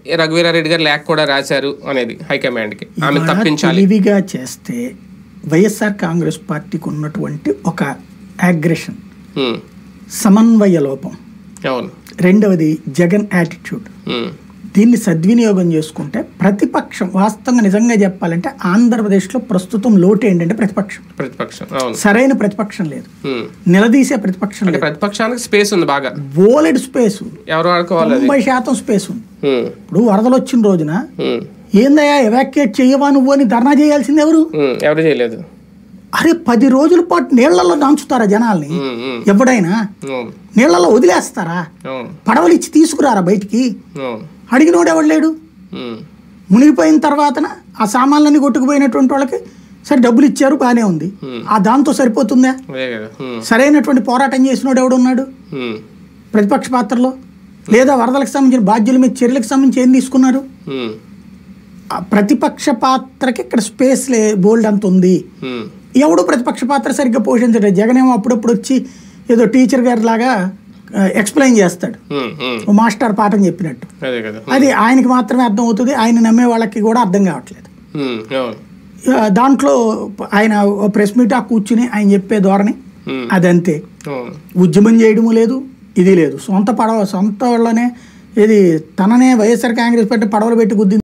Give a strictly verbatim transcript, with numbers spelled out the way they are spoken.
రఘువీరారెడ్డి గారు లేఖ కూడా రాశారు అనేది హైకమాండ్కి, ఆమె తప్పించాలి. తెలివిగా చేస్తే వైఎస్ఆర్ కాంగ్రెస్ పార్టీకి ఉన్నటువంటి ఒక అగ్రెషన్, సమన్వయ లోపం, రెండవది జగన్ యాటిట్యూడ్, దీన్ని సద్వినియోగం చేసుకుంటే ప్రతిపక్షం వాస్తవంగా నిజంగా చెప్పాలంటే ఆంధ్రప్రదేశ్లో ప్రస్తుతం లోటు ఏంటంటే ప్రతిపక్షం. ప్రతిపక్షం సరైన ప్రతిపక్షం లేదు, నిలదీసే ప్రతిపక్షం లేదు. ప్రతిపక్షానికి స్పేస్ ఉంది, బాగా బోలెడ్ స్పేస్, ఎవరు ఆడుకోవాలి, తొంభై శాతం స్పేస్ ఉంది. ఇప్పుడు వరదలు వచ్చిన రోజున ఏందయ్యా ఎవాక్యుయేట్ చేయవా నువ్వు అని ధర్నా చేయాల్సింది ఎవరు? ఎవరు చేయలేదు. అరే పది రోజుల పాటు నీళ్లలో దాంచుతారా జనాల్ని? ఎవడైనా నీళ్లలో వదిలేస్తారా? పడవలు ఇచ్చి తీసుకురారా బయటికి? అడిగినోడు ఎవడు లేడు. మునిగిపోయిన తర్వాత ఆ సామాన్లన్నీ కొట్టుకుపోయినటువంటి వాళ్ళకి సరే డబ్బులు ఇచ్చారు, బాగానే ఉంది. ఆ దాంతో సరిపోతుందా? సరైనటువంటి పోరాటం చేసినోడు ఎవడు ఉన్నాడు ప్రతిపక్ష పాత్రలో? లేదా వరదలకు సంబంధించిన బాధ్యుల మీద చర్యలకు సంబంధించి ఏం తీసుకున్నారు? ప్రతిపక్ష పాత్రకి ఇక్కడ స్పేస్ లే బోల్డ్ అంత ఉంది. ఎవడు ప్రతిపక్ష పాత్ర సరిగ్గా పోషించడు. జగన్ ఏమో అప్పుడప్పుడు వచ్చి ఏదో టీచర్ గారి లాగా ఎక్స్ప్లెయిన్ చేస్తాడు, మాస్టర్ పాఠం చెప్పినట్టు. అది ఆయనకి మాత్రమే అర్థం అవుతుంది, ఆయన నమ్మే వాళ్ళకి కూడా అర్థం కావట్లేదు. దాంట్లో ఆయన ప్రెస్ మీట్ ఆ కూర్చుని ఆయన చెప్పే ధోరణి అదంతే. ఉద్యమం చేయడము లేదు, ఇది లేదు. సొంత పడవ సొంత వాళ్ళనే ఇది తననే వైఎస్ఆర్ కాంగ్రెస్ పార్టీ పడవలు పెట్టి గుద్ది